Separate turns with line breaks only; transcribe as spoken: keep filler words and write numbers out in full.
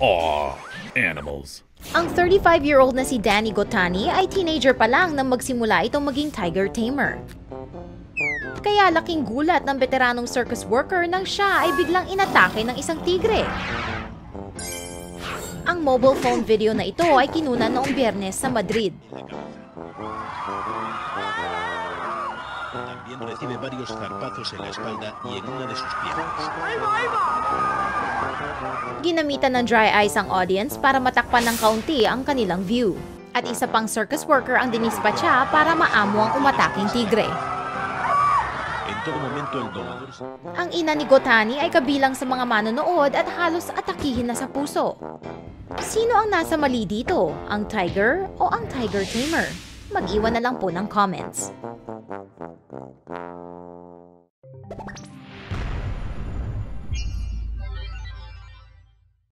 Aw, animals.
Ang thirty-five-year-old na si Danny Gottani ay teenager pa lang nang magsimula itong maging tiger tamer. Kaya laking gulat ng beteranong circus worker nang siya ay biglang inatake ng isang tigre. Ang mobile phone video na ito ay kinunan noong Biyernes sa Madrid.
Recibe varios zarpazos en la espalda y en una de sus piernas.
Ginamitan ng dry ice ang audience para matakpan ng kaunti ang kanilang view. At isa pang circus worker ang dinispatsya para maamo ang umataking tigre.
En todo momento el domador...
Ang ina ni Gottani ay kabilang sa mga manonood at halos atakihin na sa puso. Sino ang nasa mali dito? Ang tiger o ang tiger tamer? Mag-iwan na lang po ng comments.